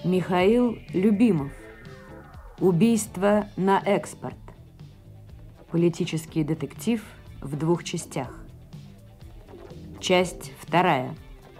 Михаил Любимов. Убийство на экспорт. Политический детектив в 2 частях. Часть 2.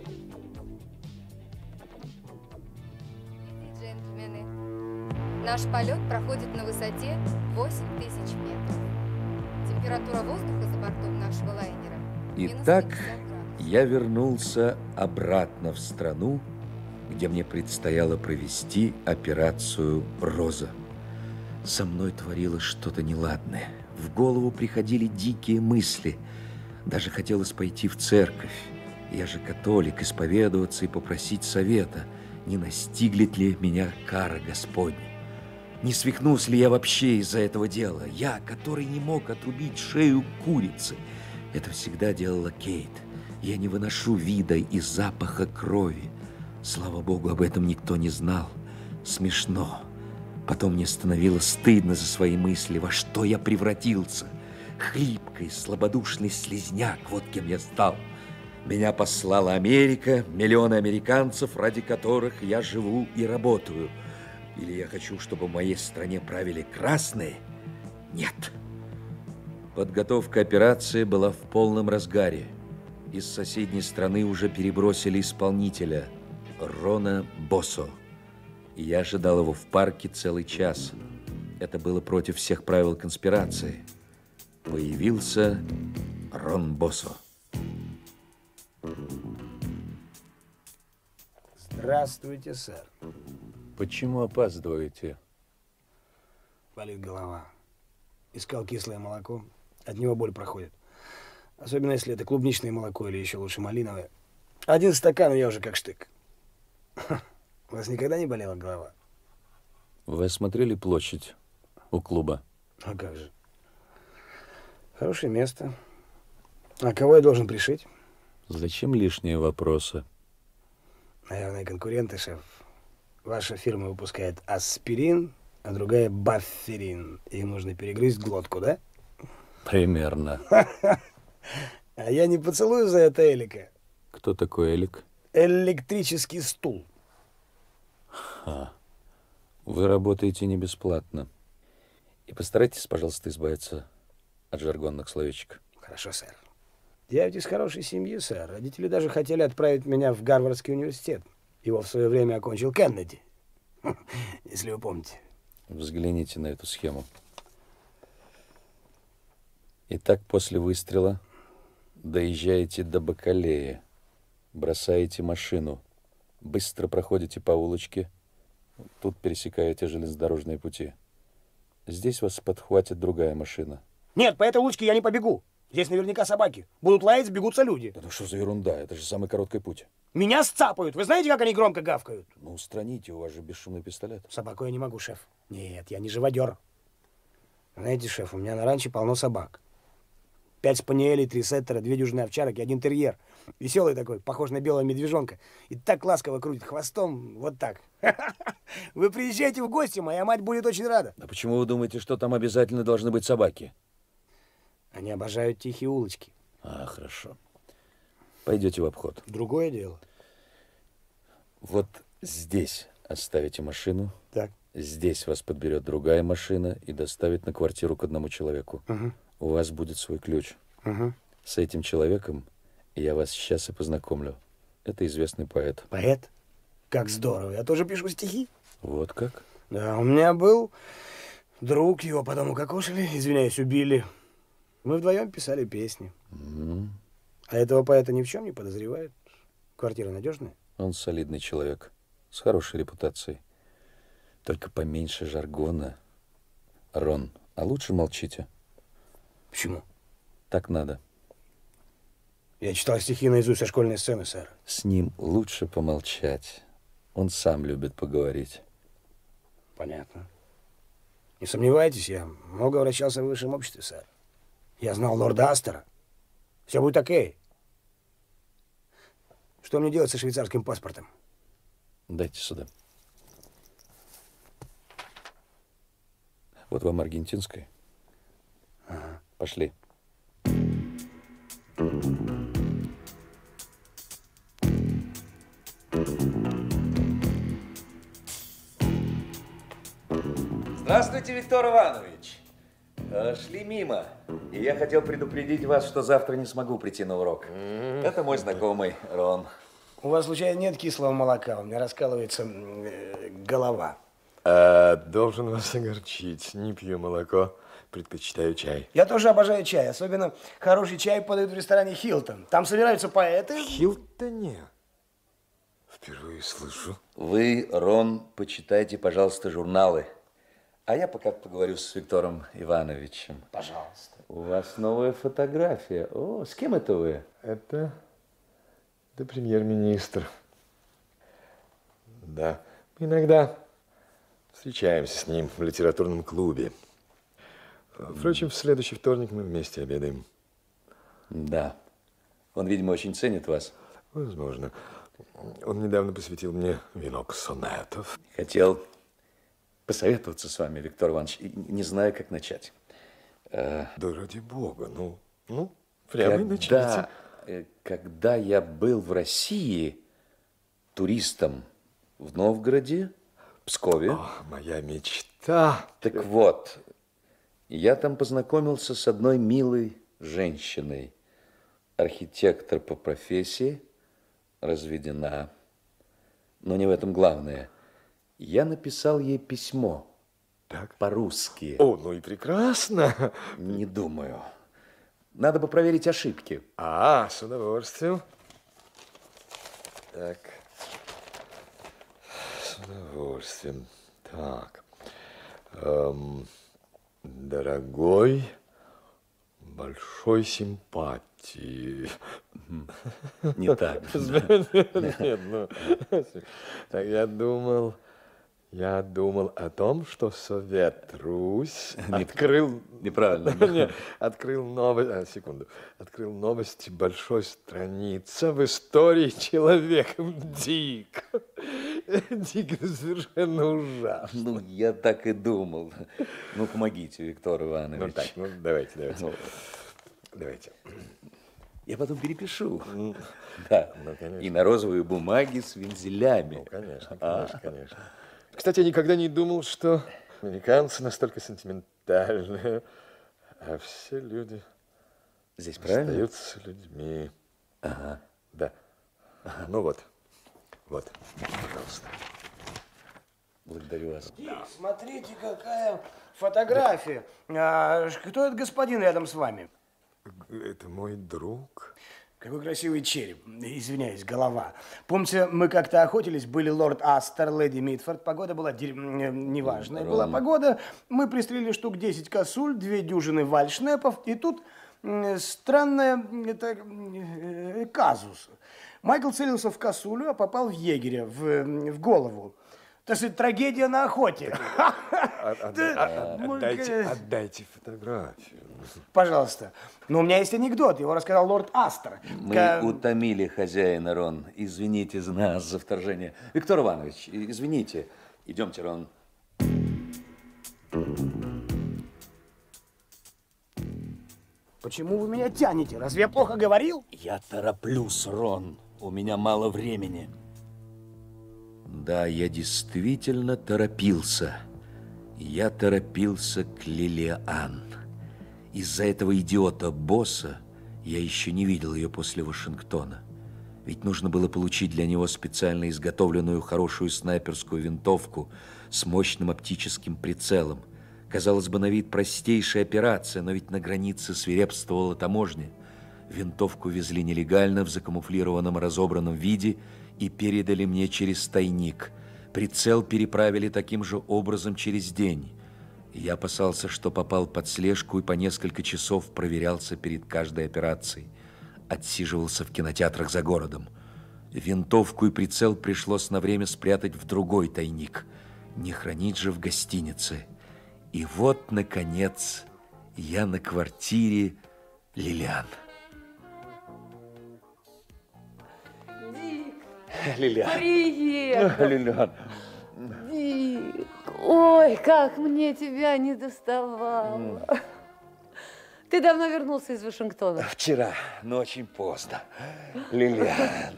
Джентльмены, наш полет проходит на высоте 8000 метров. Температура воздуха за бортом нашего лайнера. Итак, я вернулся обратно в страну, где мне предстояло провести операцию «Роза». Со мной творилось что-то неладное. В голову приходили дикие мысли. Даже хотелось пойти в церковь. Я же католик, исповедоваться и попросить совета, не настигнет ли меня кара Господня. Не свихнулся ли я вообще из-за этого дела? Я, который не мог отрубить шею курицы. Это всегда делала Кейт. Я не выношу вида и запаха крови. Слава Богу, об этом никто не знал. Смешно. Потом мне становилось стыдно за свои мысли, во что я превратился. Хлипкий, слабодушный слизняк, вот кем я стал. Меня послала Америка, миллионы американцев, ради которых я живу и работаю. Или я хочу, чтобы в моей стране правили красные? Нет. Подготовка операции была в полном разгаре. Из соседней страны уже перебросили исполнителя Рона Боссо. И я ожидал его в парке целый час. Это было против всех правил конспирации. Появился Рон Боссо. Здравствуйте, сэр. Почему опаздываете? Болит голова. Искал кислое молоко. От него боль проходит. Особенно, если это клубничное молоко или еще лучше малиновое. 1 стакан, и я уже как штык. У вас никогда не болела голова? Вы осмотрели площадь у клуба? А как же. Хорошее место. А кого я должен пришить? Зачем лишние вопросы? Наверное, конкуренты, шеф. Ваша фирма выпускает аспирин, а другая бафферин. Им нужно перегрызть глотку, да? Примерно. А я не поцелую за это Элика. Кто такой Элик? Электрический стул. Вы работаете не бесплатно. И постарайтесь, пожалуйста, избавиться от жаргонных словечек. Хорошо, сэр. Я ведь из хорошей семьи, сэр. Родители даже хотели отправить меня в Гарвардский университет. Его в свое время окончил Кеннеди. Если вы помните. Взгляните на эту схему. Итак, после выстрела доезжаете до Бакалеи, бросаете машину, быстро проходите по улочке, тут пересекаете железнодорожные пути. Здесь вас подхватит другая машина. Нет, по этой улочке я не побегу. Здесь наверняка собаки. Будут лаять, сбегутся люди. Да ну что за ерунда? Это же самый короткий путь. Меня сцапают. Вы знаете, как они громко гавкают? Ну, устраните, у вас же бесшумный пистолет. Собаку я не могу, шеф. Нет, я не живодер. Знаете, шеф, у меня на ранче полно собак. 5 спаниелей, 3 сеттера, 2 дюжины овчарок и 1 терьер. Веселый такой, похож на белого медвежонка. И так ласково крутит хвостом, вот так. Вы приезжайте в гости, моя мать будет очень рада. А почему вы думаете, что там обязательно должны быть собаки? Они обожают тихие улочки. А, хорошо. Пойдете в обход. Другое дело. Вот здесь оставите машину. Так. Здесь вас подберет другая машина и доставит на квартиру к одному человеку. Угу. У вас будет свой ключ. Угу. С этим человеком я вас сейчас и познакомлю. Это известный поэт. Поэт? Как здорово. Я тоже пишу стихи. Вот как? Да, у меня был друг, его потом укокошили, извиняюсь, убили. Мы вдвоем писали песни. А этого поэта ни в чем не подозревают. Квартира надежная? Он солидный человек, с хорошей репутацией. Только поменьше жаргона. Рон, а лучше молчите. Почему? Так надо. Я читал стихи наизусть со школьной сцены, сэр. С ним лучше помолчать. Он сам любит поговорить. Понятно. Не сомневайтесь, я много вращался в высшем обществе, сэр. Я знал лорда Астера. Все будет окей. Что мне делать со швейцарским паспортом? Дайте сюда. Вот вам аргентинская. Ага. Пошли. Здравствуйте, Виктор Иванович. Шли мимо, и я хотел предупредить вас, что завтра не смогу прийти на урок. Это мой знакомый Рон. У вас, случайно, нет кислого молока? У меня раскалывается голова. Должен вас огорчить. Не пью молоко, предпочитаю чай. Я тоже обожаю чай. Особенно хороший чай подают в ресторане «Хилтон». Там собираются поэты. В Хилтоне? Впервые слышу. Вы, Рон, почитайте, пожалуйста, журналы. А я пока поговорю с Виктором Ивановичем. Пожалуйста. У вас новая фотография. О, с кем это вы? Это премьер-министр. Да, иногда встречаемся с ним в литературном клубе. Впрочем, в следующий вторник мы вместе обедаем. Да. Он, видимо, очень ценит вас. Возможно. Он недавно посвятил мне венок сонетов. Хотел посоветоваться с вами, Виктор Иванович, и не знаю, как начать. Да ради бога, ну, прямо и начните. Когда я был в России туристом в Новгороде, Пскове. О, моя мечта. Так вот, я там познакомился с одной милой женщиной. Архитектор по профессии, разведена. Но не в этом главное. Я написал ей письмо. Так. По-русски. О, ну и прекрасно. Не думаю. Надо бы проверить ошибки. С удовольствием. Так. С удовольствием. Так. Дорогой, большой симпатии. Не так. Нет, ну, так я думал о том, что Совет Русь открыл... Неправильно. Открыл новости большой страницы в истории человека. Дико. Дико, совершенно ужасно. Ну, я так и думал. Ну, помогите, Виктор Иванович. Давайте. Давайте. Я потом перепишу. Да. И на розовой бумаге с вензелями. Ну, конечно. Кстати, я никогда не думал, что американцы настолько сентиментальные, а все люди здесь правильно остаются людьми. Ага. Да. Ну вот, пожалуйста. Благодарю вас. Смотрите, какая фотография. Кто этот господин рядом с вами? Это мой друг. Какой красивый череп. Извиняюсь, голова. Помните, мы как-то охотились, были лорд Астер, леди Митфорд. Погода была неважная. Была погода. Мы пристрелили штук 10 косуль, 2 дюжины вальшнепов. И тут странная казус. Майкл целился в косулю, а попал в егеря, в голову. То есть трагедия на охоте. Отдайте фотографию. Пожалуйста. Но у меня есть анекдот, его рассказал лорд Астер. Мы утомили хозяина, Рон. Извините нас за вторжение. Виктор Иванович, извините. Идемте, Рон. Почему вы меня тянете? Разве я плохо говорил? Я тороплюсь, Рон. У меня мало времени. Да, я действительно торопился. Я торопился к Лилиан. Из-за этого идиота-босса я еще не видел ее после Вашингтона. Ведь нужно было получить для него специально изготовленную хорошую снайперскую винтовку с мощным оптическим прицелом. Казалось бы, на вид простейшая операция, но ведь на границе свирепствовала таможня. Винтовку везли нелегально в закамуфлированном разобранном виде и передали мне через тайник. Прицел переправили таким же образом через день. Я опасался, что попал под слежку и по несколько часов проверялся перед каждой операцией. Отсиживался в кинотеатрах за городом. Винтовку и прицел пришлось на время спрятать в другой тайник. Не хранить же в гостинице. И вот, наконец, я на квартире Лилиан. Лилиан. Привет! Лилиан. Дик, ой, как мне тебя не доставало. Ты давно вернулся из Вашингтона? Вчера, но очень поздно. Лилиан.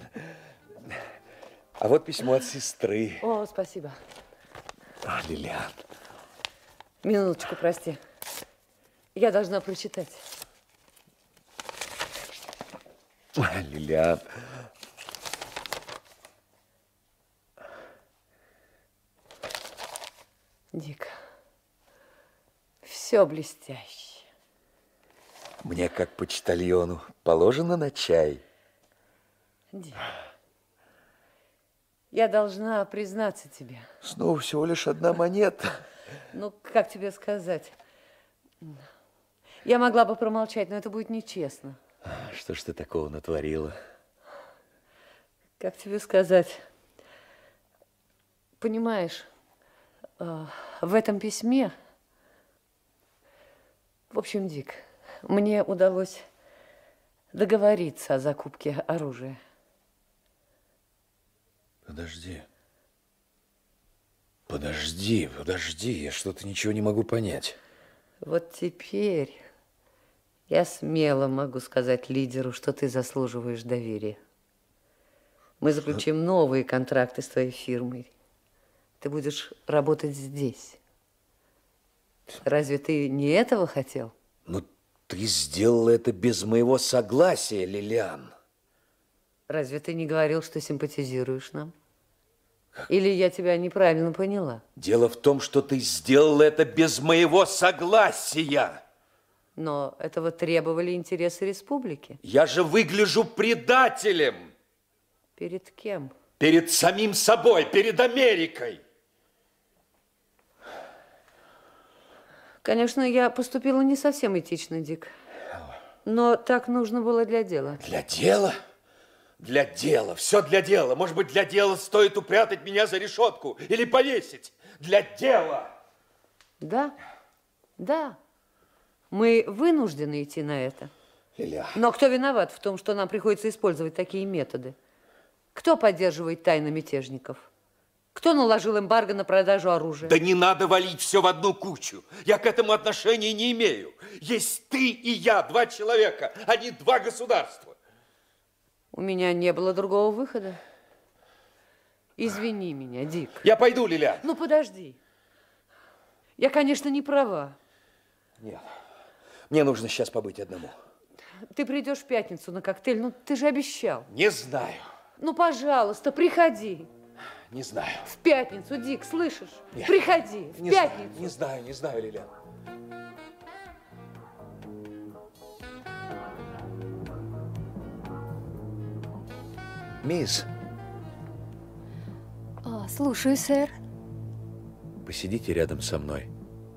А вот письмо от сестры. О, спасибо. Лилиан, Минуточку, прости. Я должна прочитать. Лилиан. Дик, все блестяще. Мне, как почтальону, положено на чай. Дик, я должна признаться тебе. Снова всего лишь одна монета. Ну, как тебе сказать? Я могла бы промолчать, но это будет нечестно. Что ж ты такого натворила? Как тебе сказать? Понимаешь, в этом письме... В общем, Дик, мне удалось договориться о закупке оружия. Подожди. Подожди, я что-то ничего не могу понять. Вот теперь я смело могу сказать лидеру, что ты заслуживаешь доверия. Мы заключим новые контракты с твоей фирмой. Ты будешь работать здесь. Разве ты не этого хотел? Но ты сделала это без моего согласия, Лилиан. Разве ты не говорил, что симпатизируешь нам? Или я тебя неправильно поняла? Дело в том, что ты сделала это без моего согласия. Но этого требовали интересы республики. Я же выгляжу предателем. Перед кем? Перед самим собой, перед Америкой. Конечно, я поступила не совсем этично, Дик. Но так нужно было для дела. Для дела? Для дела, все для дела. Может быть, для дела стоит упрятать меня за решетку или повесить. Для дела. Да, да. Мы вынуждены идти на это. Лиля. Но кто виноват в том, что нам приходится использовать такие методы? Кто поддерживает тайны мятежников? Кто наложил эмбарго на продажу оружия? Да не надо валить все в одну кучу. Я к этому отношения не имею. Есть ты и я, два человека, а не два государства. У меня не было другого выхода. Извини меня, Дик. Я пойду, Лиля. Ну, подожди. Я, конечно, не права. Нет, мне нужно сейчас побыть одному. Ты придешь в пятницу на коктейль, ну, ты же обещал. Не знаю. Ну, пожалуйста, приходи. Не знаю. В пятницу, Дик, слышишь? Нет. Приходи, в пятницу. Не знаю, Лиля. Мисс, Слушаю, сэр. посидите рядом со мной.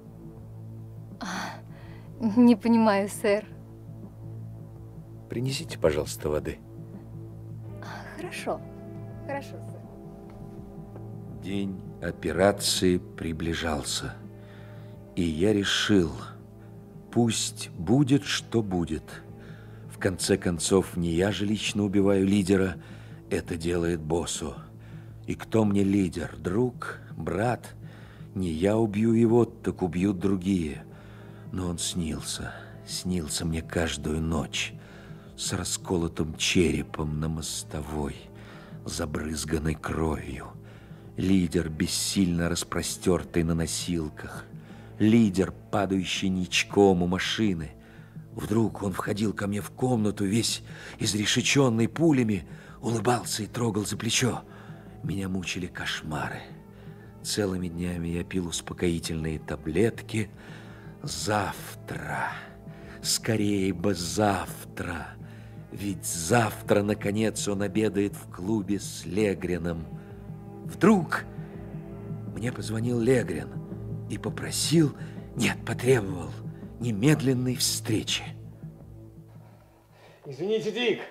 Не понимаю, сэр. Принесите, пожалуйста, воды. Хорошо. Хорошо, сэр. День операции приближался, и я решил, пусть будет, что будет. В конце концов, не я же лично убиваю лидера, это делает боссу. И кто мне лидер? Друг? Брат? Не я убью его, так убьют другие. Но он снился мне каждую ночь, с расколотым черепом на мостовой, забрызганной кровью. Лидер, бессильно распростертый на носилках. Лидер, падающий ничком у машины. Вдруг он входил ко мне в комнату, весь изрешеченный пулями, улыбался и трогал за плечо. Меня мучили кошмары. Целыми днями я пил успокоительные таблетки. Завтра, скорее бы завтра. Ведь завтра, наконец, он обедает в клубе с Легреном. Вдруг мне позвонил Легрен и попросил, нет, потребовал немедленной встречи. Извините, Дик,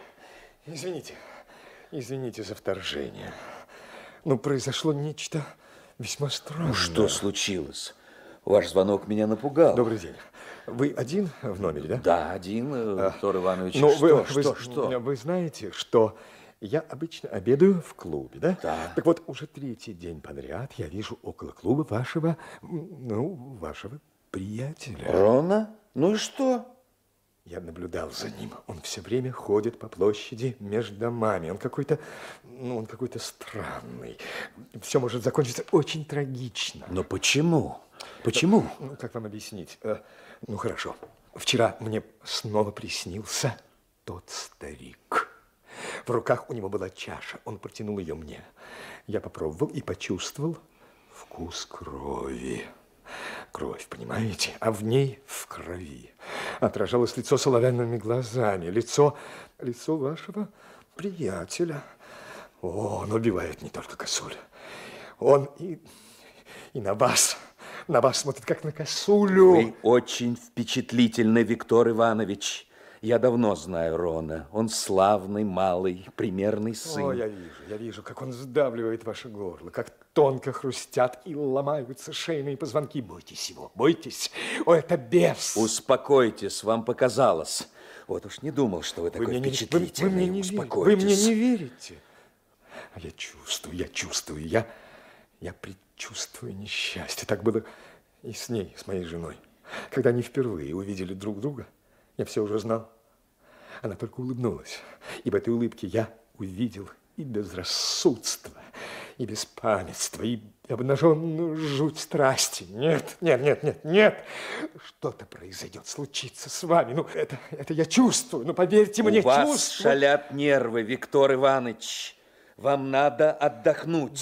извините за вторжение. Но произошло нечто весьма странное. Ну, что случилось? Ваш звонок меня напугал. Добрый день. Вы один в номере, да? Да, один, Виктор Иванович. Но Что? Вы знаете, что я обычно обедаю в клубе, да? Да. Так вот, уже третий день подряд я вижу около клуба вашего приятеля. Рона? Ну и что? Я наблюдал за ним. Он все время ходит по площади между домами. Он какой-то странный. Все может закончиться очень трагично. Но почему? Почему? Ну, как вам объяснить? Ну, хорошо. Вчера мне снова приснился тот старик. В руках у него была чаша. Он протянул ее мне. Я попробовал и почувствовал вкус крови. Кровь, понимаете? А в ней, в крови, отражалось лицо с оловянными глазами. Лицо вашего приятеля. О, он убивает не только косулю. Он и на вас смотрит, как на косулю. Вы очень впечатлительны, Виктор Иванович. Я давно знаю Рона. Он славный, малый, примерный сын. О, я вижу, как он сдавливает ваше горло, как тонко хрустят и ломаются шейные позвонки. Бойтесь его, бойтесь. О, это бес. Успокойтесь, вам показалось. Вот уж не думал, что вы такой впечатлительный. Вы мне не верите. А я чувствую. Я предчувствую несчастье. Так было и с ней, с моей женой. Когда они впервые увидели друг друга, я все уже знал. Она только улыбнулась. И в этой улыбке я увидел и безрассудство, и беспамятство, и обнаженную жуть страсти. Нет. Что-то произойдет, случится с вами. Ну, это я чувствую. Ну, поверьте мне, чувствую. У вас шалят нервы, Виктор Иванович. Вам надо отдохнуть.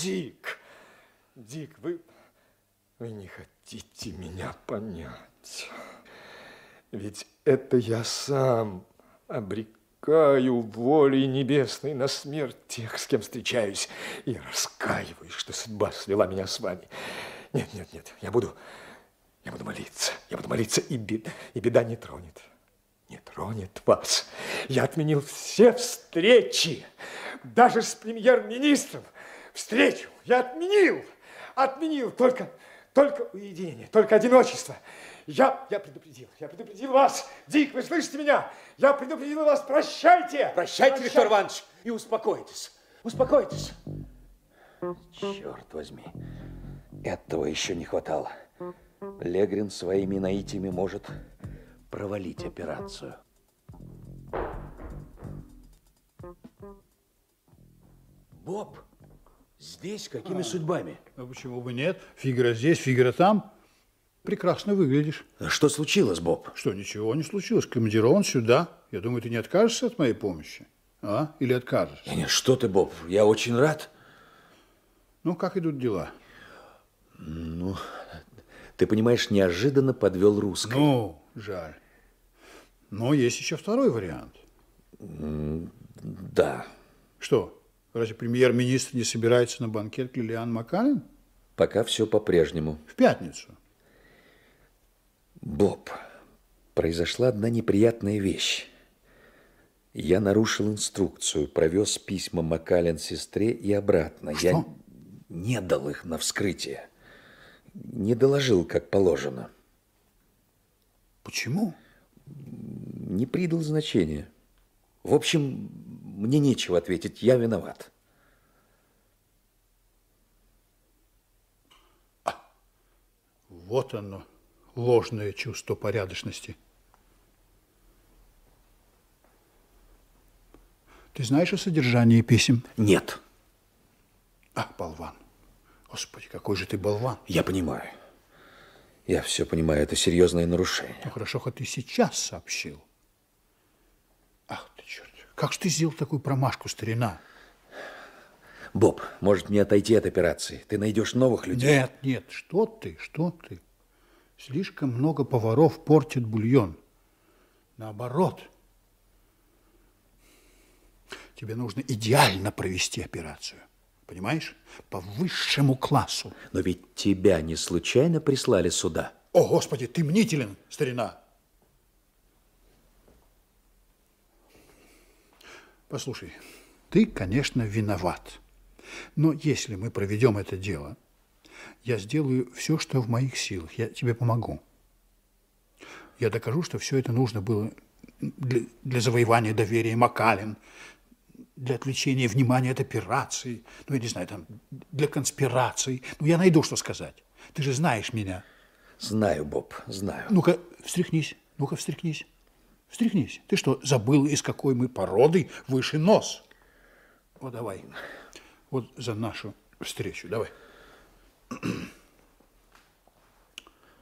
Дик, вы не хотите меня понять. Ведь это я сам обрекаю волей небесной на смерть тех, с кем встречаюсь, и раскаиваюсь, что судьба свела меня с вами. Нет, я буду молиться, и беда не тронет вас. Я отменил все встречи, даже с премьер-министром. Встречу я отменил только уединение, только одиночество. Я предупредил вас. Дик, вы слышите меня? Я предупредил вас. Прощайте, Виктор Иванович, и успокойтесь. Черт возьми, этого еще не хватало. Легрин своими наитиями может провалить операцию. Боб, здесь какими судьбами? А почему бы нет? Фигура здесь, фигура там. Прекрасно выглядишь. Что случилось, Боб? Что, ничего не случилось. Командирован сюда. Я думаю, ты не откажешься от моей помощи? А? Или откажешься? Нет, что ты, Боб, я очень рад. Ну, как идут дела? Ну, ты понимаешь, неожиданно подвел русский. Ну, жаль. Но есть еще второй вариант. Да. Что, разве премьер-министр не собирается на банкет к Лилиан Маккален? Пока все по-прежнему. В пятницу. Боб, произошла одна неприятная вещь. Я нарушил инструкцию, провез письма Маккален сестре и обратно. Что? Я не дал их на вскрытие. Не доложил, как положено. Почему? Не придал значения. В общем, мне нечего ответить, я виноват. Вот оно, ложное чувство порядочности. Ты знаешь о содержании писем? Нет. Ах, болван. Господи, какой же ты болван. Я понимаю. Я все понимаю, это серьезное нарушение. Ну, хорошо, хоть ты сейчас сообщил. Ах ты, черт. Как же ты сделал такую промашку, старина? Боб, может мне отойти от операции? Ты найдешь новых людей? Нет, что ты? Слишком много поваров портят бульон. Наоборот. Тебе нужно идеально провести операцию. Понимаешь? По высшему классу. Но ведь тебя не случайно прислали сюда? О, Господи, ты мнителен, старина. Послушай, ты, конечно, виноват. Но если мы проведем это дело, я сделаю все, что в моих силах. Я тебе помогу. Я докажу, что все это нужно было для завоевания доверия Маккален, для отвлечения внимания от операции, ну, я не знаю, там, для конспирации. Ну, я найду, что сказать. Ты же знаешь меня. Знаю, Боб, знаю. Ну-ка, встряхнись. Ну-ка, встряхнись. Встряхнись. Ты что, забыл, из какой мы породы выше нос? Вот давай. Вот за нашу встречу. Давай.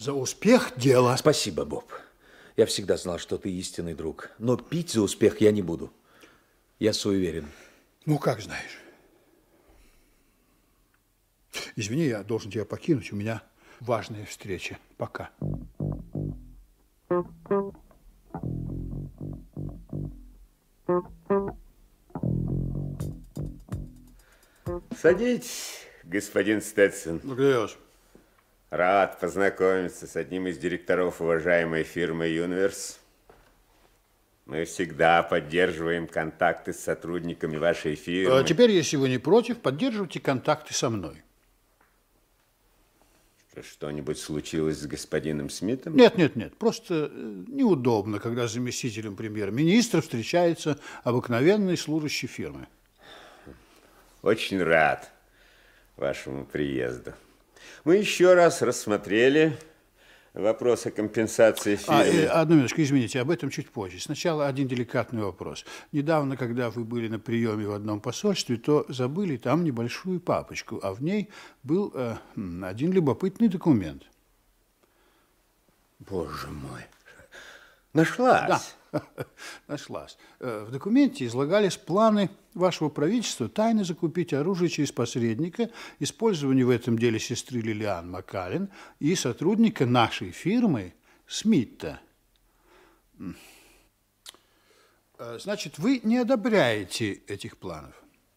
За успех дела. Спасибо, Боб. Я всегда знал, что ты истинный друг. Но пить за успех я не буду. Я суеверен. Ну, как знаешь. Извини, я должен тебя покинуть. У меня важная встреча. Пока. Садитесь, господин Стэтсон. Благодарю вас. Рад познакомиться с одним из директоров уважаемой фирмы «Юниверс». Мы всегда поддерживаем контакты с сотрудниками вашей фирмы. Теперь, если вы не против, поддерживайте контакты со мной. Что-нибудь случилось с господином Смитом? Нет. Просто неудобно, когда с заместителем премьер-министра встречается обыкновенный служащий фирмы. Очень рад вашему приезду. Мы еще раз рассмотрели вопрос о компенсации фирмы. Одну минуточку, извините, об этом чуть позже. Сначала один деликатный вопрос. Недавно, когда вы были на приеме в одном посольстве, то забыли там небольшую папочку, а в ней был один любопытный документ. Боже мой, нашлась. Да, нашлась. В документе излагались планы вашего правительства тайно закупить оружие через посредника, использование в этом деле сестры Лилиан Маккален и сотрудника нашей фирмы Смита. Значит, вы не одобряете этих планов?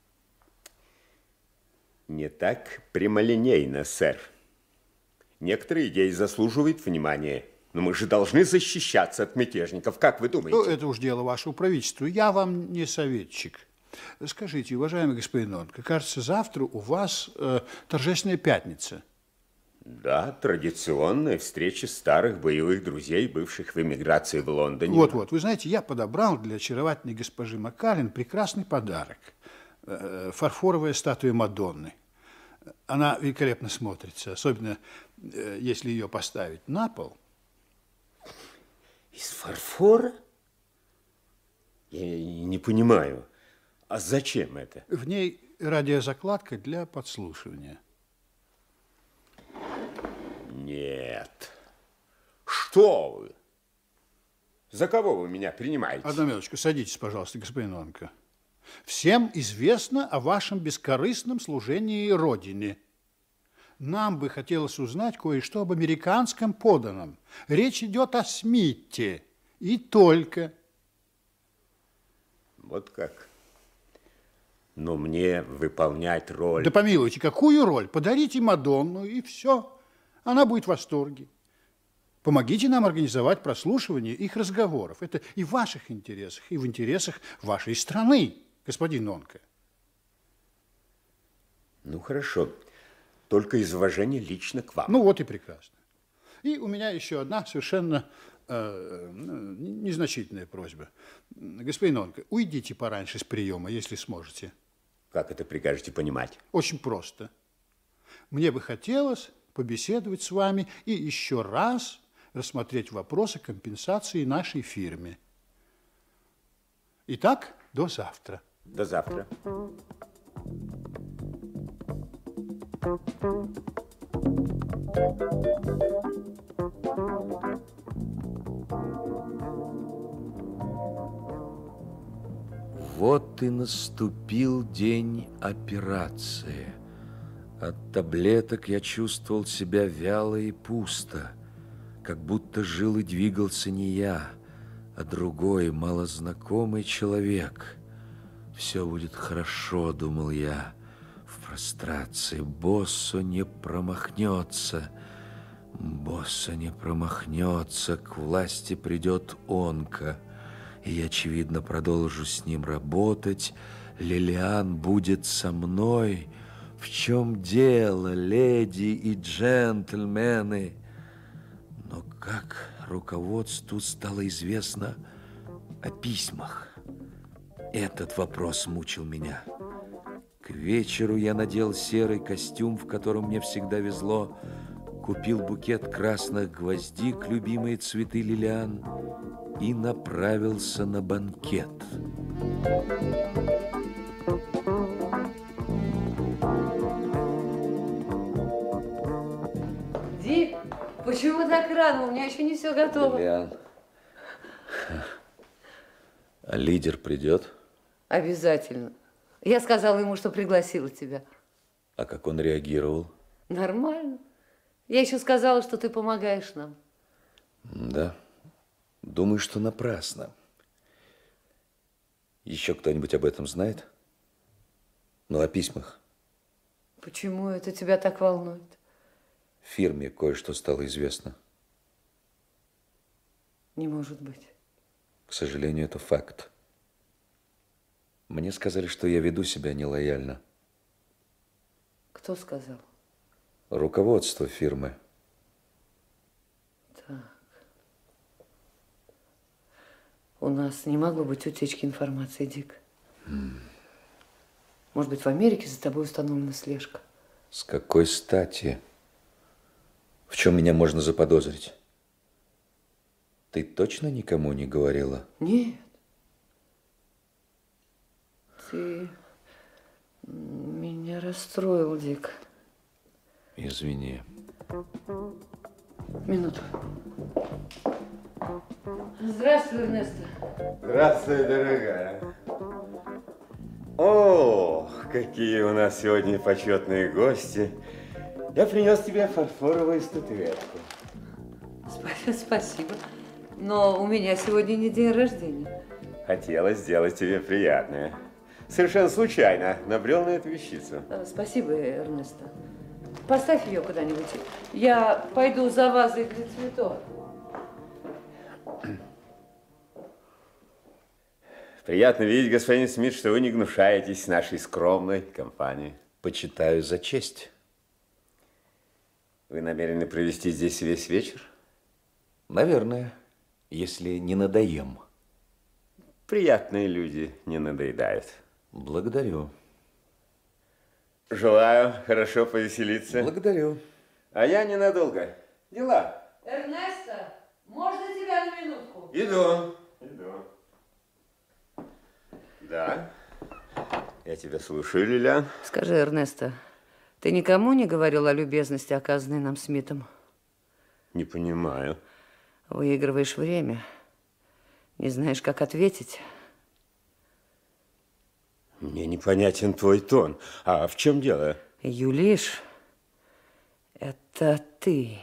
Не так прямолинейно, сэр. Некоторые идеи заслуживают внимания. Но мы же должны защищаться от мятежников, как вы думаете? Ну, это уж дело вашего правительства. Я вам не советчик. Скажите, уважаемый господин Онка, кажется, завтра у вас торжественная пятница. Да, традиционная встреча старых боевых друзей, бывших в эмиграции в Лондоне. Вот. Вы знаете, я подобрал для очаровательной госпожи Маккален прекрасный подарок. Фарфоровая статуя Мадонны. Она великолепно смотрится, особенно если ее поставить на пол. Из фарфора? Я не понимаю. А зачем это? В ней радиозакладка для подслушивания. Нет. Что вы? За кого вы меня принимаете? Одну минуточку, садитесь, пожалуйста, господин Онка. Всем известно о вашем бескорыстном служении Родине. Нам бы хотелось узнать кое-что об американском подданном. Речь идет о Смите. И только. Вот как. Но мне выполнять роль... Да помилуйте, какую роль? Подарите Мадонну, и все. Она будет в восторге. Помогите нам организовать прослушивание их разговоров. Это и в ваших интересах, и в интересах вашей страны, господин Онка. Ну, хорошо. Только из уважения лично к вам. Ну, вот и прекрасно. И у меня еще одна совершенно незначительная просьба. Господин Онка, уйдите пораньше с приема, если сможете. Как это прикажете понимать? Очень просто. Мне бы хотелось побеседовать с вами и еще раз рассмотреть вопрос о компенсации нашей фирме. Итак, до завтра. До завтра. Вот и наступил день операции. От таблеток я чувствовал себя вяло и пусто, как будто жил и двигался не я, а другой, малознакомый человек. Все будет хорошо, думал я. В прострации Боссо не промахнется. Боссо не промахнется, к власти придет Онка. И я, очевидно, продолжу с ним работать. Лилиан будет со мной. В чем дело, леди и джентльмены? Но как руководству стало известно о письмах? Этот вопрос мучил меня. К вечеру я надел серый костюм, в котором мне всегда везло, купил букет красных гвоздик, любимые цветы Лилиан, и направился на банкет. Ди, почему так рано? У меня еще не все готово. Лилиан, а лидер придет? Обязательно. Я сказала ему, что пригласила тебя. А как он реагировал? Нормально. Я еще сказала, что ты помогаешь нам. Да. Думаю, что напрасно. Еще кто-нибудь об этом знает? Ну, о письмах. Почему это тебя так волнует? В фирме кое-что стало известно. Не может быть. К сожалению, это факт. Мне сказали, что я веду себя нелояльно. Кто сказал? Руководство фирмы. Так. У нас не могло быть утечки информации, Дик. Может быть, в Америке за тобой установлена слежка? С какой стати? В чем меня можно заподозрить? Ты точно никому не говорила? Нет. Ты меня расстроил, Дик. Извини. Минуту. Здравствуй, Эрнесто. Здравствуй, дорогая. О, какие у нас сегодня почетные гости. Я принес тебе фарфоровую статуэтку. Спасибо. Но у меня сегодня не день рождения. Хотела сделать тебе приятное. Совершенно случайно набрел на эту вещицу. Спасибо, Эрнесто. Поставь ее куда-нибудь. Я пойду за вазой для цветов. Приятно видеть, господин Смит, что вы не гнушаетесь нашей скромной компанией. Почитаю за честь. Вы намерены провести здесь весь вечер? Наверное, если не надоем. Приятные люди не надоедают. Благодарю. Желаю хорошо повеселиться. Благодарю. А я ненадолго. Дела. Эрнесто, можно тебя на минутку? Иду. Да. Я тебя слушаю, Лилиан. Скажи, Эрнесто, ты никому не говорил о любезности, оказанной нам Смитом? Не понимаю. Выигрываешь время. Не знаешь, как ответить. Мне непонятен твой тон. А в чем дело? Юлиш, это ты.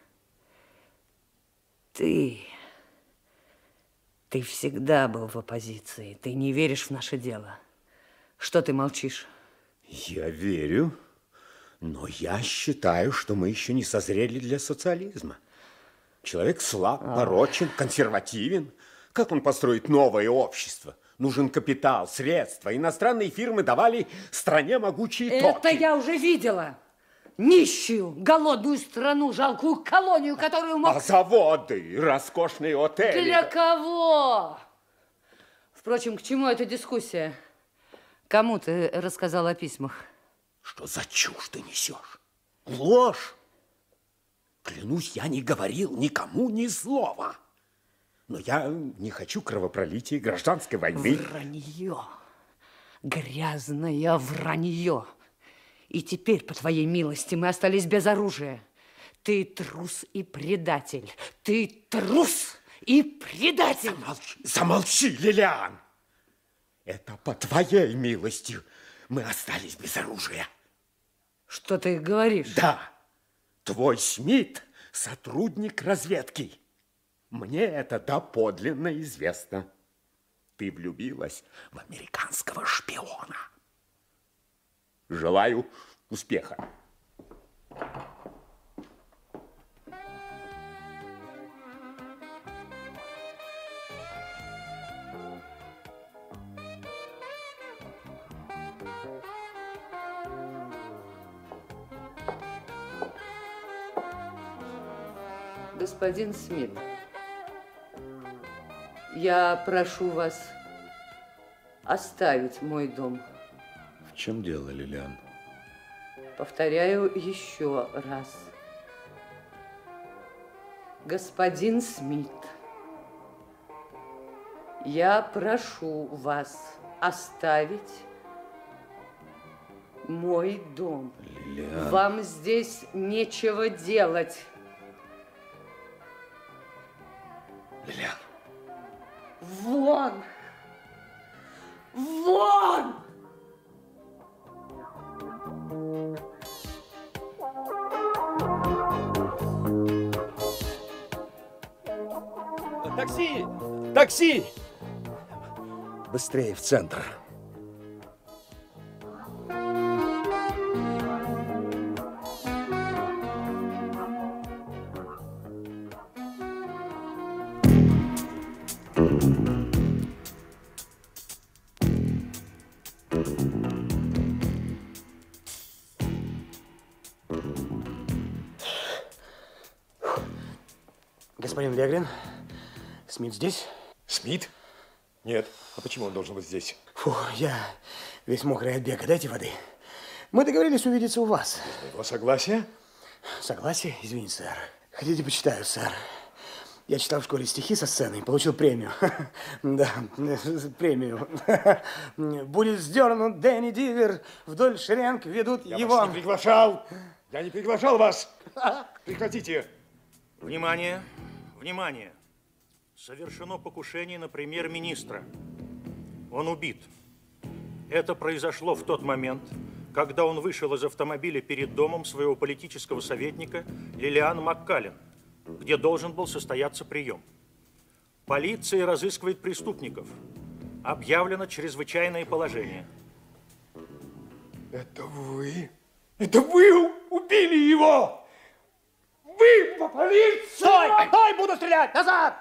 Ты всегда был в оппозиции. Ты не веришь в наше дело. Что ты молчишь? Я верю, но я считаю, что мы еще не созрели для социализма. Человек слаб, порочен, консервативен. Как он построит новое общество? Нужен капитал, средства. Иностранные фирмы давали стране могучие токи. Это я уже видела. Нищую, голодную страну, жалкую колонию, которую мог... А заводы, роскошные отели. Для кого? Впрочем, к чему эта дискуссия? Кому ты рассказал о письмах? Что за чушь ты несешь? Ложь! Клянусь, я не говорил никому ни слова. Но я не хочу кровопролития, гражданской войны. Вранье. Грязное вранье. И теперь, по твоей милости, мы остались без оружия. Ты трус и предатель. Ты трус и предатель. Замолчи, Лилиан. Это по твоей милости мы остались без оружия. Что ты говоришь? Да. Твой Смит сотрудник разведки. Мне это доподлинно известно. Ты влюбилась в американского шпиона. Желаю успеха. Господин Смит, я прошу вас оставить мой дом. В чем дело, Лилиан? Повторяю еще раз. Господин Смит, я прошу вас оставить мой дом. Лилиан. Вам здесь нечего делать. Вон! Вон! Такси! Такси! Быстрее в центр. Господин Легрин, Смит здесь? Смит? Нет. А почему он должен быть здесь? Фу, я весь мокрый от бега. Дайте воды. Мы договорились увидеться у вас. Его согласие? Согласие? Извините, сэр. Хотите, почитаю, сэр. Я читал в школе стихи со сцены и получил премию. Да, премию. Будет сдернут Дэнни Дивер, вдоль шеренг ведут его. Я вас не приглашал. Я не приглашал вас. Прекратите. Внимание, внимание. Совершено покушение на премьер-министра. Он убит. Это произошло в тот момент, когда он вышел из автомобиля перед домом своего политического советника Лилиан Маккален, где должен был состояться прием. Полиция разыскивает преступников. Объявлено чрезвычайное положение. Это вы? Это вы убили его? Вы по полиции! Стой! Стой! Буду стрелять! Назад!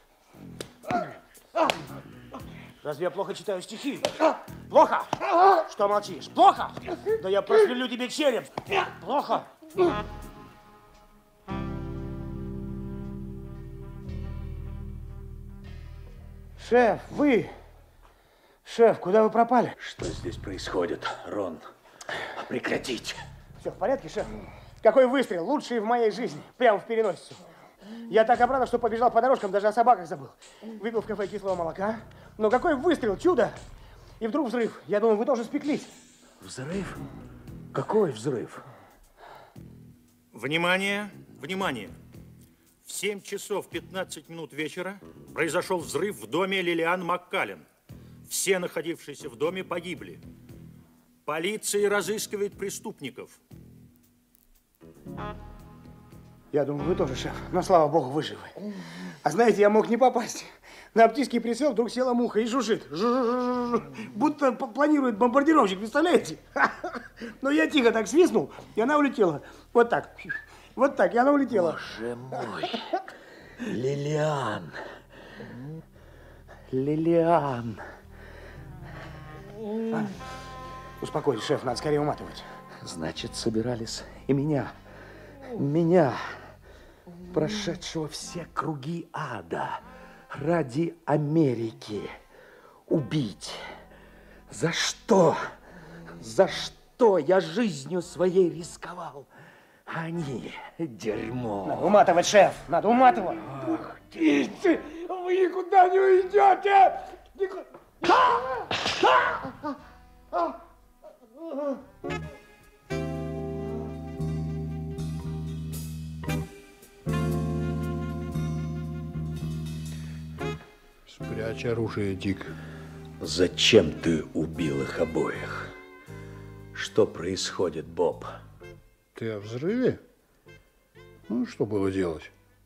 Разве я плохо читаю стихи? Плохо? Что молчишь? Плохо? Да я просверлю тебе череп. Плохо? Шеф, вы... Шеф, куда вы пропали? Что здесь происходит, Рон? Прекратить. Все в порядке, шеф? Какой выстрел? Лучший в моей жизни. Прямо в переносицу. Я так обрадован, что побежал по дорожкам, даже о собаках забыл. Выпил в кафе кислого молока. Но какой выстрел, чудо! И вдруг взрыв. Я думаю, вы тоже спеклись. Взрыв? Какой взрыв? Внимание, внимание. В 7 часов 15 минут вечера произошел взрыв в доме Лилиан Маккален. Все находившиеся в доме погибли. Полиция разыскивает преступников. Я думаю, вы тоже, шеф. Но, слава богу, вы живы. А знаете, я мог не попасть. На оптический прицел вдруг села муха и жужжит. Будто планирует бомбардировщик, представляете? Но я тихо так свистнул, и она улетела. Вот так. Вот так, и она улетела. Боже мой. Лилиан. Лилиан. Успокойтесь, шеф, надо скорее уматывать. Значит, собирались и меня, прошедшего все круги ада, ради Америки убить. За что? За что я жизнью своей рисковал? Они дерьмо. Надо уматывать, шеф, надо уматывать. Пустите, вы никуда не уйдете. Спрячь оружие, Дик. Зачем ты убил их обоих? Что происходит, Боб? Ты о взрыве? Ну, что было делать?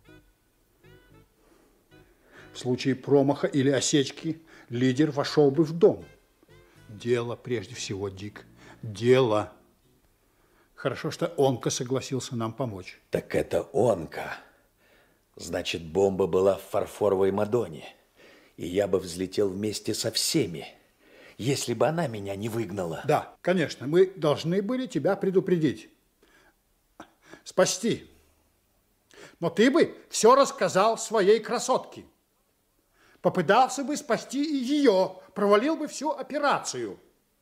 В случае промаха или осечки лидер вошел бы в дом. Дело прежде всего, Дик. Дело. Хорошо, что Онка согласился нам помочь. Так это Онка. Значит, бомба была в фарфоровой Мадонне. И я бы взлетел вместе со всеми, если бы она меня не выгнала. Да, конечно, мы должны были тебя предупредить. Спасти. Но ты бы все рассказал своей красотке. Попытался бы спасти и ее, провалил бы всю операцию.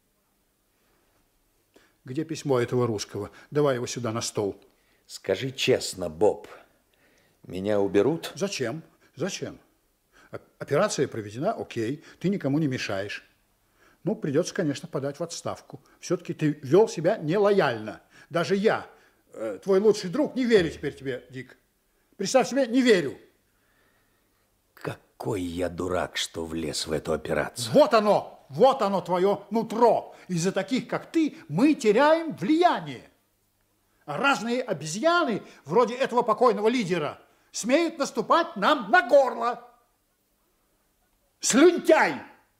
Где письмо этого русского? Давай его сюда на стол. Скажи честно, Боб, меня уберут? Зачем? Зачем? Операция проведена, окей, ты никому не мешаешь. Ну, придется, конечно, подать в отставку. Все-таки ты вел себя нелояльно. Даже я, твой лучший друг, не верю теперь тебе, Дик. Представь себе, не верю. Какой я дурак, что влез в эту операцию. Вот оно твое нутро. Из-за таких, как ты, мы теряем влияние. А разные обезьяны, вроде этого покойного лидера, смеют наступать нам на горло. Слюнтяй!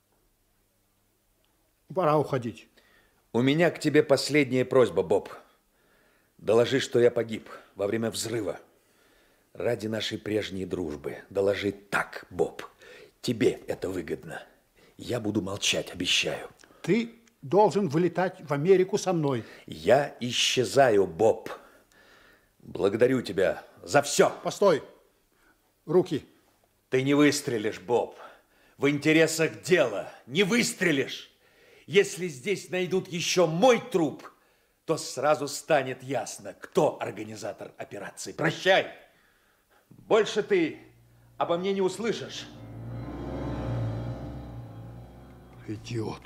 Пора уходить. У меня к тебе последняя просьба, Боб. Доложи, что я погиб во время взрыва. Ради нашей прежней дружбы. Доложи так, Боб. Тебе это выгодно. Я буду молчать, обещаю. Ты должен вылетать в Америку со мной. Я исчезаю, Боб. Благодарю тебя за все. Постой. Руки. Ты не выстрелишь, Боб. В интересах дела не выстрелишь. Если здесь найдут еще мой труп, то сразу станет ясно, кто организатор операции. Прощай. Больше ты обо мне не услышишь. Идиот.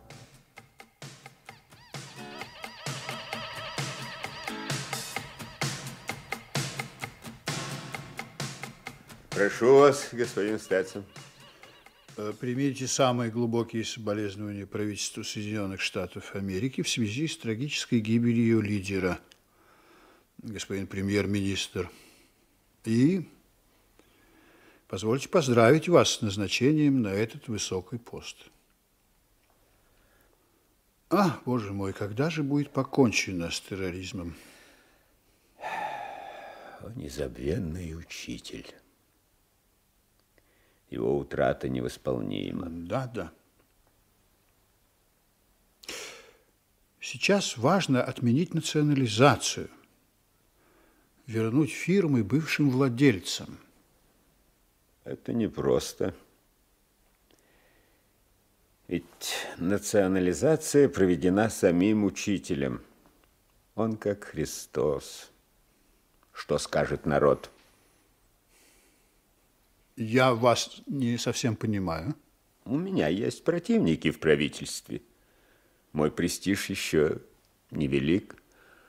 Прошу вас, господин Стэтсон. Примите самые глубокие соболезнования правительству Соединенных Штатов Америки в связи с трагической гибелью ее лидера, господин премьер-министр. И позвольте поздравить вас с назначением на этот высокий пост. Боже мой, когда же будет покончено с терроризмом? О, незабвенный учитель. Его утрата невосполнима. Да. Сейчас важно отменить национализацию, вернуть фирмы бывшим владельцам. Это непросто. Ведь национализация проведена самим учителем. Он как Христос. Что скажет народ? Я вас не совсем понимаю. У меня есть противники в правительстве. Мой престиж еще невелик.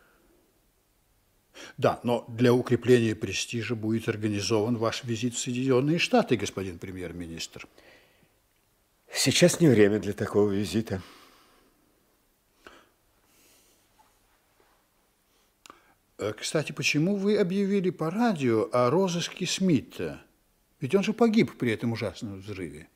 Да, но для укрепления престижа будет организован ваш визит в Соединенные Штаты, господин премьер-министр. Сейчас не время для такого визита. Кстати, почему вы объявили по радио о розыске Смита? Ведь он же погиб при этом ужасном взрыве.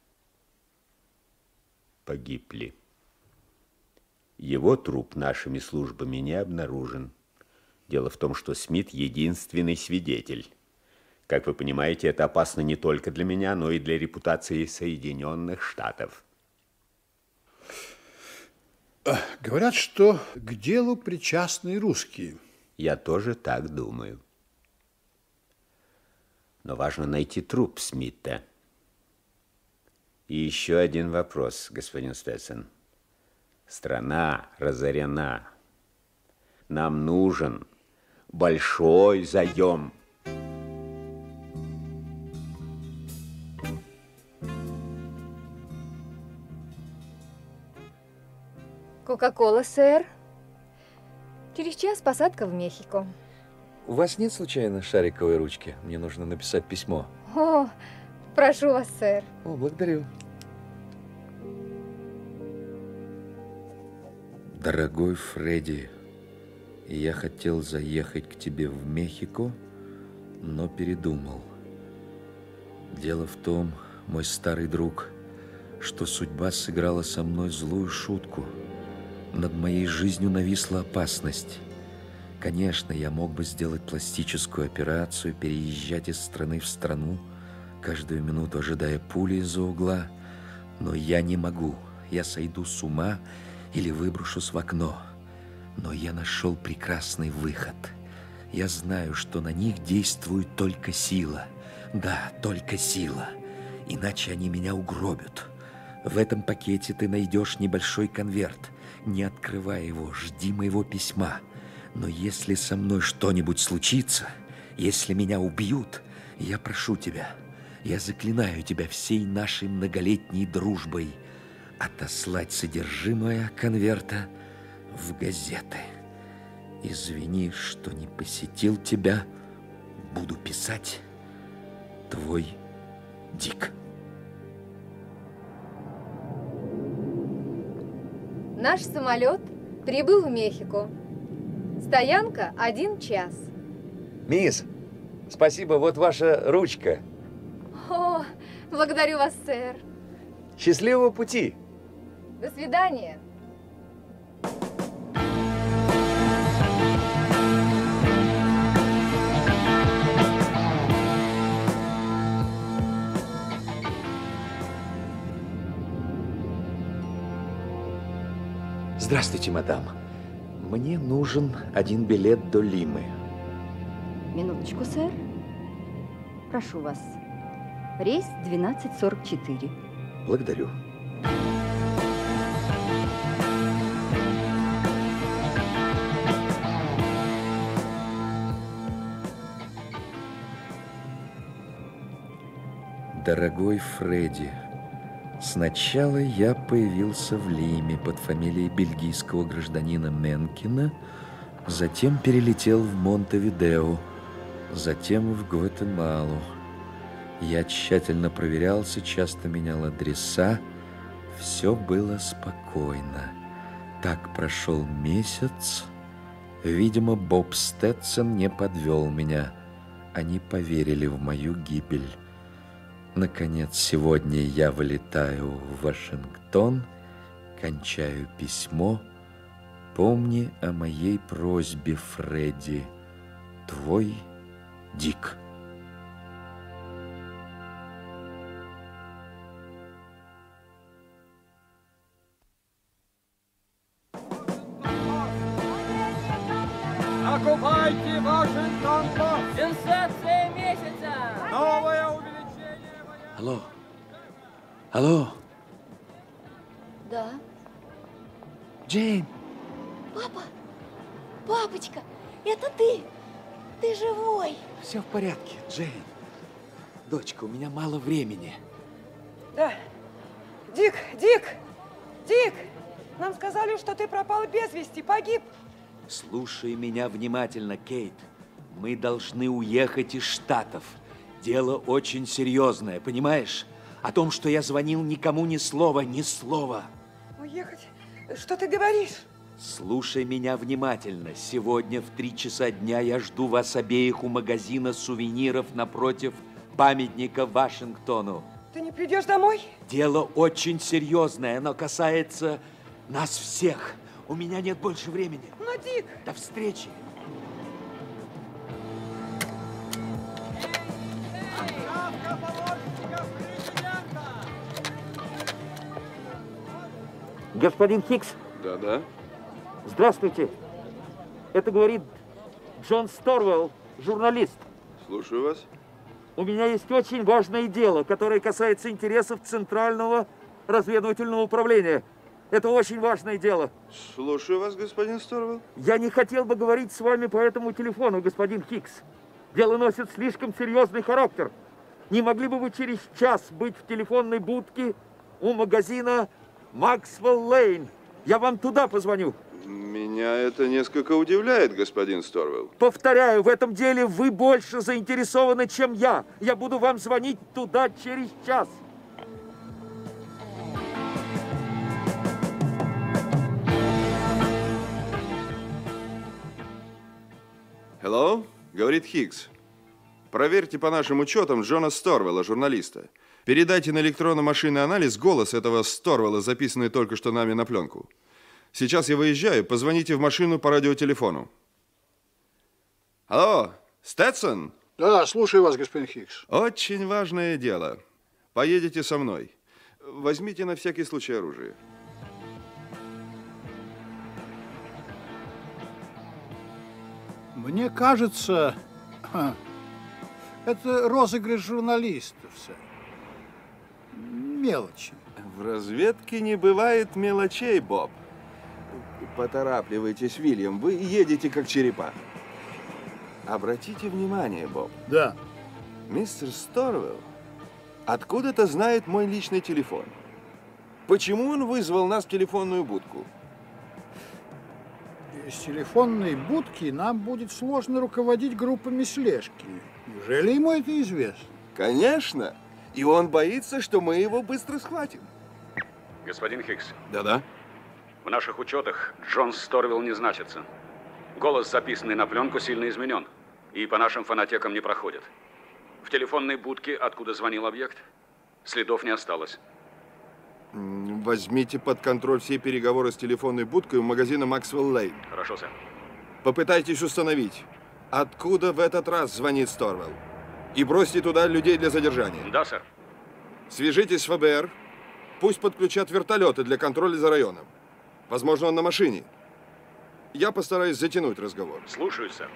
Погиб ли? Его труп нашими службами не обнаружен. Дело в том, что Смит единственный свидетель. Как вы понимаете, это опасно не только для меня, но и для репутации Соединенных Штатов. Говорят, что к делу причастны русские. Я тоже так думаю. Но важно найти труп Смита. И еще один вопрос, господин Стэтсон. Страна разорена. Нам нужен большой заем. Кока-кола, сэр. Через час посадка в Мехико. У вас нет случайно шариковой ручки? Мне нужно написать письмо. О, прошу вас, сэр. О, благодарю. Дорогой Фредди, я хотел заехать к тебе в Мехико, но передумал. Дело в том, мой старый друг, что судьба сыграла со мной злую шутку. Над моей жизнью нависла опасность. Конечно, я мог бы сделать пластическую операцию, переезжать из страны в страну, каждую минуту ожидая пули из-за угла, но я не могу. Я сойду с ума или выброшусь в окно. Но я нашел прекрасный выход. Я знаю, что на них действует только сила. Да, только сила. Иначе они меня угробят. В этом пакете ты найдешь небольшой конверт. Не открывай его, жди моего письма. Но если со мной что-нибудь случится, если меня убьют, я прошу тебя, я заклинаю тебя всей нашей многолетней дружбой отослать содержимое конверта в газеты. Извини, что не посетил тебя. Буду писать. Твой Дик. Наш самолет прибыл в Мехико. Стоянка 1 час. Мисс, спасибо, вот ваша ручка. О, благодарю вас, сэр. Счастливого пути. До свидания. Здравствуйте, мадам. Мне нужен 1 билет до Лимы. Минуточку, сэр. Прошу вас. Рейс 12:44. Благодарю. Дорогой Фредди, сначала я появился в Лиме под фамилией бельгийского гражданина Менкина, затем перелетел в Монтевидео, затем в Гватемалу. Я тщательно проверялся, часто менял адреса. Все было спокойно. Так прошел месяц. Видимо, Боб Стэтсон не подвел меня. Они поверили в мою гибель. Наконец, сегодня я вылетаю в Вашингтон, кончаю письмо. Помни о моей просьбе, Фредди. Твой Дик. Покупайте Вашингтон-Пост! Сенсация месяца! Новое увеличение... Алло. Алло. Да. Джейн. Папа, папочка, это ты. Ты живой. Все в порядке, Джейн. Дочка, у меня мало времени. Да. Дик, Дик, Дик, нам сказали, что ты пропал без вести, погиб. Слушай меня внимательно, Кейт. Мы должны уехать из Штатов. Дело очень серьезное, понимаешь? О том, что я звонил, никому ни слова, ни слова. Уехать? Что ты говоришь? Слушай меня внимательно. Сегодня в 3 часа дня я жду вас обеих у магазина сувениров напротив памятника Вашингтону. Ты не придешь домой? Дело очень серьезное, оно касается нас всех. У меня нет больше времени. Но, Дик... До встречи. Господин Хикс? Да-да. Здравствуйте. Это говорит Джон Сторвелл, журналист. Слушаю вас. У меня есть очень важное дело, которое касается интересов Центрального разведывательного управления. Это очень важное дело. Слушаю вас, господин Сторвелл. Я не хотел бы говорить с вами по этому телефону, господин Хикс. Дело носит слишком серьезный характер. Не могли бы вы через час быть в телефонной будке у магазина Максвелл Лейн? Я вам туда позвоню. Меня это несколько удивляет, господин Сторвелл. Повторяю, в этом деле вы больше заинтересованы, чем я. Я буду вам звонить туда через час. Hello? Говорит Хикс. Проверьте по нашим учетам Джона Сторвелла, журналиста. Передайте на электронно-машинный анализ голос этого Сторвелла, записанный только что нами на пленку. Сейчас я выезжаю, позвоните в машину по радиотелефону. Алло, Стэтсон? Да, слушаю вас, господин Хикс. Очень важное дело. Поедете со мной. Возьмите на всякий случай оружие. Мне кажется, это розыгрыш журналистов, сэр. Мелочи. В разведке не бывает мелочей, Боб. Поторапливайтесь, Вильям, вы едете как черепа. Обратите внимание, Боб. Да. Мистер Сторвелл откуда-то знает мой личный телефон. Почему он вызвал нас в телефонную будку? Из телефонной будки нам будет сложно руководить группами слежки. Неужели ему это известно? Конечно. И он боится, что мы его быстро схватим. Господин Хикс. Да-да. В наших учетах Джон Сторвилл не значится. Голос, записанный на пленку, сильно изменен. И по нашим фонотекам не проходит. В телефонной будке, откуда звонил объект, следов не осталось. Возьмите под контроль все переговоры с телефонной будкой у магазина Максвелл Лейн. Хорошо, сэр. Попытайтесь установить, откуда в этот раз звонит Сторвелл. И бросьте туда людей для задержания. Да, сэр. Свяжитесь с ФБР. Пусть подключат вертолеты для контроля за районом. Возможно, он на машине. Я постараюсь затянуть разговор. Слушаюсь, сэр.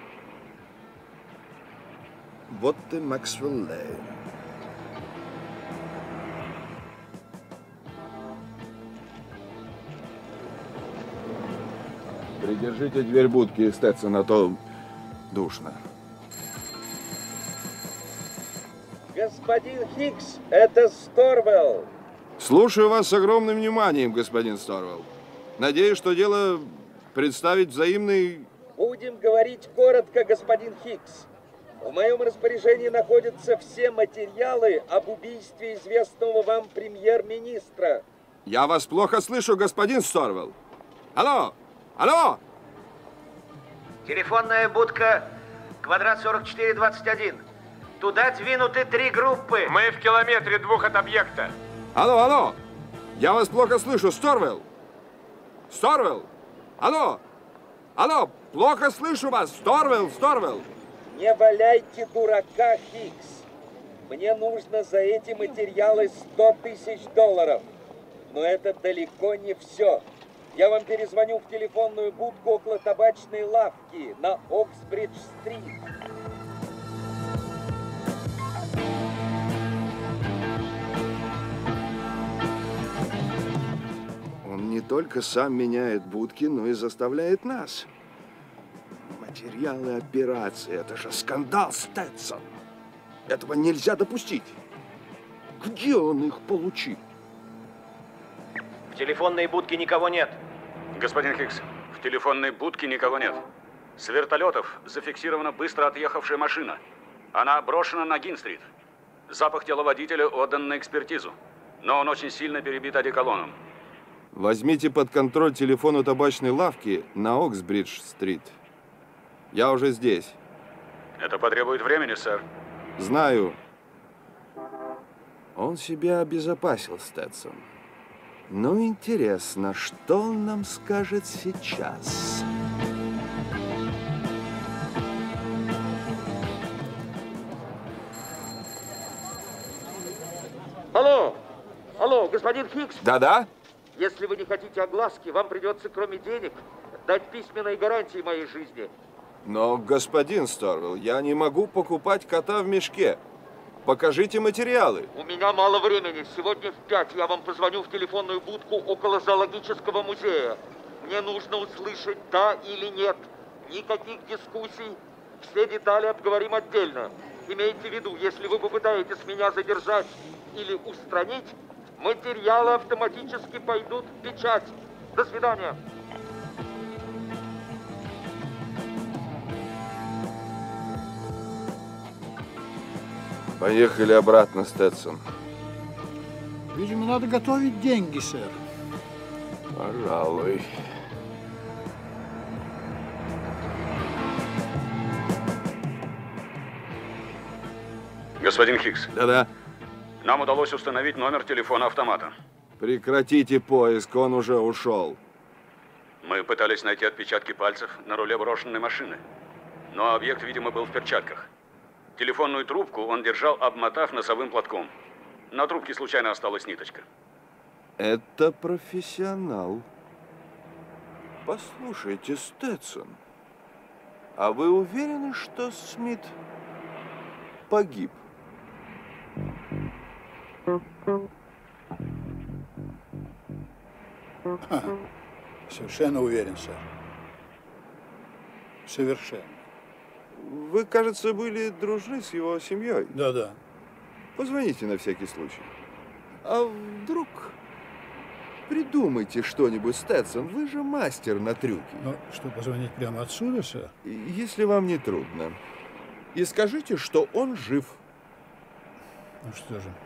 Вот и Максвелл Лейн. Придержите дверь будки, Стэтсон, а то душно. Господин Хикс, это Сторвелл. Слушаю вас с огромным вниманием, господин Сторвелл. Надеюсь, что дело представить взаимный... Будем говорить коротко, господин Хикс. В моем распоряжении находятся все материалы об убийстве известного вам премьер-министра. Я вас плохо слышу, господин Сторвелл. Алло! Алло! Телефонная будка, квадрат 4421. Туда двинуты 3 группы. Мы в километре 2 от объекта. Алло, алло! Я вас плохо слышу, Сторвелл! Сторвелл! Алло! Алло! Плохо слышу вас, Сторвелл! Сторвелл! Не валяйте дурака, Хикс. Мне нужно за эти материалы $100 000. Но это далеко не все. Я вам перезвоню в телефонную будку около табачной лавки на Оксбридж-стрит. Он не только сам меняет будки, но и заставляет нас. Материалы операции. Это же скандал, Стэтсон. Этого нельзя допустить. Где он их получил? В телефонной будке никого нет. Господин Хикс, в телефонной будке никого нет. С вертолетов зафиксирована быстро отъехавшая машина. Она брошена на Гин-стрит. Запах тела водителя отдан на экспертизу. Но он очень сильно перебит одеколоном. Возьмите под контроль телефон у табачной лавки на Оксбридж-стрит. Я уже здесь. Это потребует времени, сэр. Знаю. Он себя обезопасил, Стэтсон. Ну, интересно, что он нам скажет сейчас? Алло! Алло, господин Хикс? Да-да? Если вы не хотите огласки, вам придется, кроме денег, дать письменные гарантии моей жизни. Но, господин Сторвелл, я не могу покупать кота в мешке. Покажите материалы. У меня мало времени. Сегодня в 5 я вам позвоню в телефонную будку около зоологического музея. Мне нужно услышать да или нет. Никаких дискуссий. Все детали обговорим отдельно. Имейте в виду, если вы попытаетесь меня задержать или устранить, материалы автоматически пойдут в печать. До свидания. Поехали обратно, Стэтсон. Видимо, надо готовить деньги, сэр. Пожалуй. Господин Хикс. Да-да. Нам удалось установить номер телефона автомата. Прекратите поиск, он уже ушел. Мы пытались найти отпечатки пальцев на руле брошенной машины. Но объект, видимо, был в перчатках. Телефонную трубку он держал, обмотав носовым платком. На трубке случайно осталась ниточка. Это профессионал. Послушайте, Стэтсон, а вы уверены, что Смит погиб? Совершенно уверен, сэр. Совершенно. Вы, кажется, были дружны с его семьей. Да-да. Позвоните на всякий случай. А вдруг придумайте что-нибудь, Стэтсон? Вы же мастер на трюки. Ну, что, позвонить прямо отсюда, сэр? Если вам не трудно. И скажите, что он жив. Ну что же.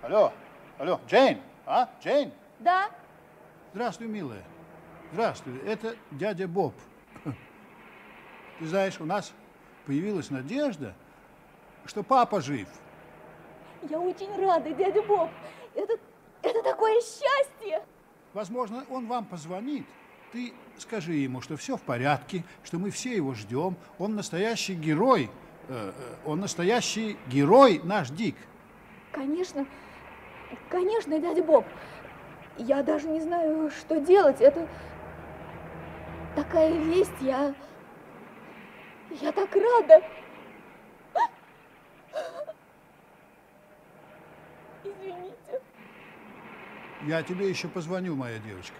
Алло, Джейн, Джейн? Да? Здравствуй, милая. Здравствуй, это дядя Боб. Ты знаешь, у нас появилась надежда, что папа жив. Я очень рада, дядя Боб. Это такое счастье. Возможно, он вам позвонит. Ты скажи ему, что все в порядке, что мы все его ждем. Он настоящий герой. Наш Дик. Конечно, дядя Боб. Я даже не знаю, что делать. Это такая весть. Я так рада. Извините. Я тебе еще позвоню, моя девочка.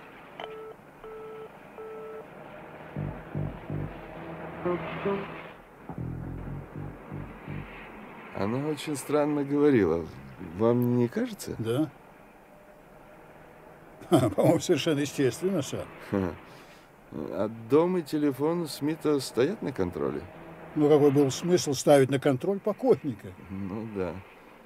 Она очень странно говорила. Вам не кажется? Да. По-моему, совершенно естественно, сэр. А дом и телефон Смита стоят на контроле? Ну, какой был смысл ставить на контроль покойника? Ну, да.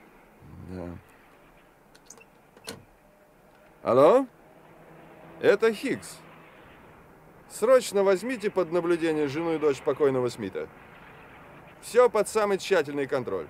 Алло? Это Хиггс. Срочно возьмите под наблюдение жену и дочь покойного Смита. Все под самый тщательный контроль.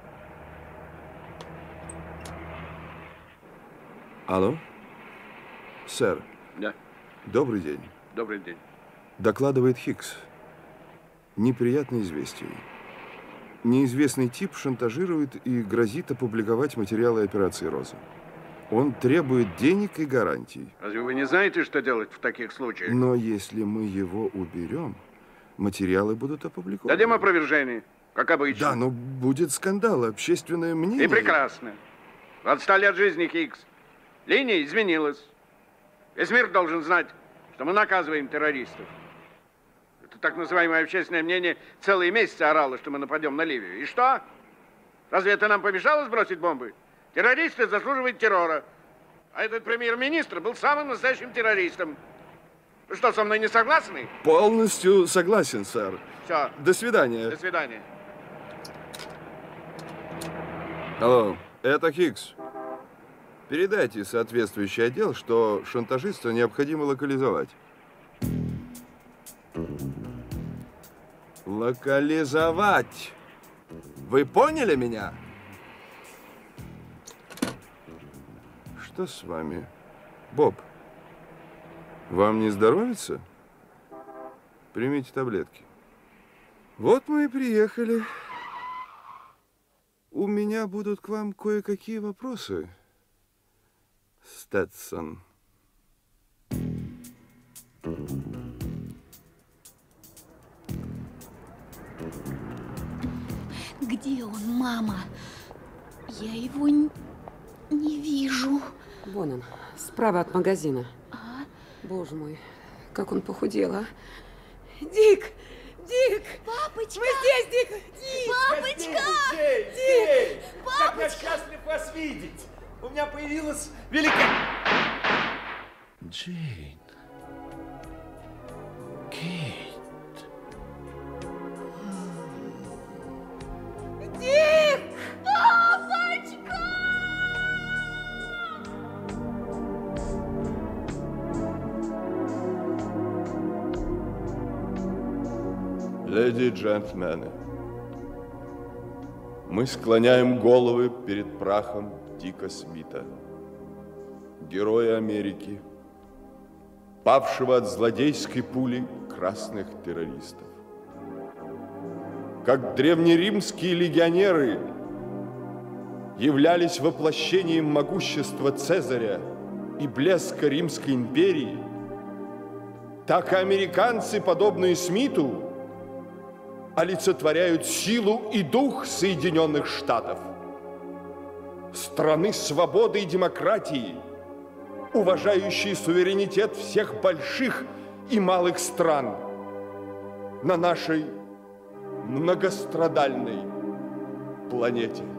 Алло? Сэр. Да. Добрый день. Добрый день. Докладывает Хиггс. Неприятное известие. Неизвестный тип шантажирует и грозит опубликовать материалы операции «Роза». Он требует денег и гарантий. Разве вы не знаете, что делать в таких случаях? Но если мы его уберем, материалы будут опубликованы. Дадим опровержение, как обычно. Да, но будет скандал, общественное мнение. И прекрасно. Вы отстали от жизни, Хиггс. Линия изменилась. Весь мир должен знать, что мы наказываем террористов. Это так называемое общественное мнение целые месяцы орало, что мы нападем на Ливию. И что? Разве это нам помешало сбросить бомбы? Террористы заслуживают террора. А этот премьер-министр был самым настоящим террористом. Вы что, со мной не согласны? Полностью согласен, сэр. Все. До свидания. До свидания. Алло, это Хиггс. Передайте соответствующий отдел, что шантажиста необходимо локализовать. Локализовать! Вы поняли меня? Что с вами? Боб, вам не здоровится? Примите таблетки. Вот мы и приехали. У меня будут к вам кое-какие вопросы, Стэтсон. Где он, мама? Я его не вижу. Вон он, справа от магазина. Боже мой, как он похудел, а? Дик! Дик! Папочка! Мы здесь, Дик! Дик! Папочка! Дик! Папочка! Как я счастлив вас видеть! У меня появилась великая... Джейн. Кейт. Дик! Папочка! Леди и джентльмены, мы склоняем головы перед прахом Дика Смита, героя Америки, павшего от злодейской пули красных террористов. Как древнеримские легионеры являлись воплощением могущества Цезаря и блеска Римской империи, так и американцы, подобные Смиту, олицетворяют силу и дух Соединенных Штатов, страны свободы и демократии, уважающей суверенитет всех больших и малых стран на нашей многострадальной планете.